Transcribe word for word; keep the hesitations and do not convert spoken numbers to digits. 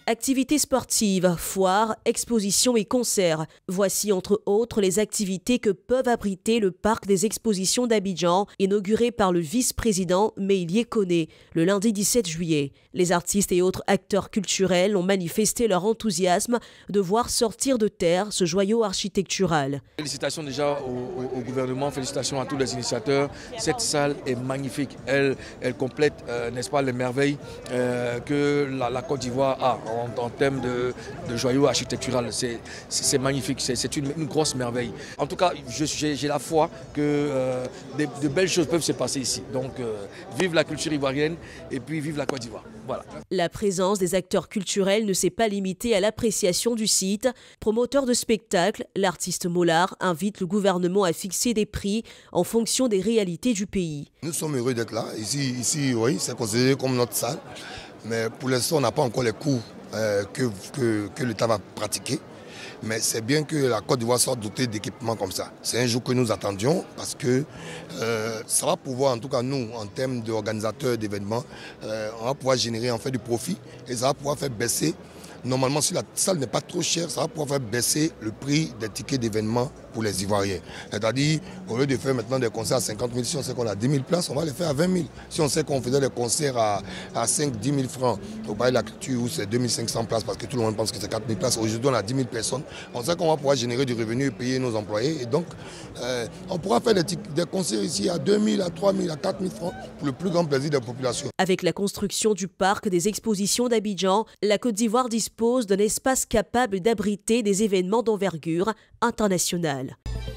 Activités sportives, foires, expositions et concerts. Voici entre autres les activités que peuvent abriter le parc des expositions d'Abidjan, inauguré par le vice-président Meïlie Koné le lundi dix-sept juillet. Les artistes et autres acteurs culturels ont manifesté leur enthousiasme de voir sortir de terre ce joyau architectural. Félicitations déjà au, au, au gouvernement, félicitations à tous les initiateurs. Cette salle est magnifique. Elle, elle complète, euh, n'est-ce pas, les merveilles euh, que la, la Côte d'Ivoire a en, en termes de, de joyau architectural. C'est magnifique, c'est une, une grosse merveille. En tout cas, j'ai la foi que euh, de, de belles choses peuvent se passer ici. Donc, euh, vive la culture ivoirienne et puis vive la Côte d'Ivoire. Voilà. La présence des acteurs culturels ne s'est pas limitée à l'appréciation du site. Promoteur de spectacle, l'artiste Mollard invite le gouvernement à fixer des prix en fonction des réalités du pays. Nous sommes heureux d'être là. Ici, ici oui, c'est considéré comme notre salle. Mais pour l'instant, on n'a pas encore les coûts euh, que, que, que l'État va pratiquer. Mais c'est bien que la Côte d'Ivoire soit dotée d'équipements comme ça. C'est un jour que nous attendions parce que euh, ça va pouvoir, en tout cas nous, en termes d'organisateurs d'événements, euh, on va pouvoir générer en fait du profit et ça va pouvoir faire baisser. Normalement, si la salle n'est pas trop chère, ça va pouvoir faire baisser le prix des tickets d'événements pour les Ivoiriens. C'est-à-dire, au lieu de faire maintenant des concerts à cinquante mille, si on sait qu'on a dix mille places, on va les faire à vingt mille. Si on sait qu'on faisait des concerts à, à cinq à dix mille francs, au Palais de la Culture, où c'est deux mille cinq cents places, parce que tout le monde pense que c'est quatre mille places, aujourd'hui on a dix mille personnes, on sait qu'on va pouvoir générer du revenu et payer nos employés. Et donc, euh, on pourra faire des, des concerts ici à deux mille, à trois mille, à quatre mille francs, pour le plus grand plaisir des populations. Avec la construction du parc des expositions d'Abidjan, la Côte d'Ivoire dispose d'un espace capable d'abriter des événements d'envergure internationale.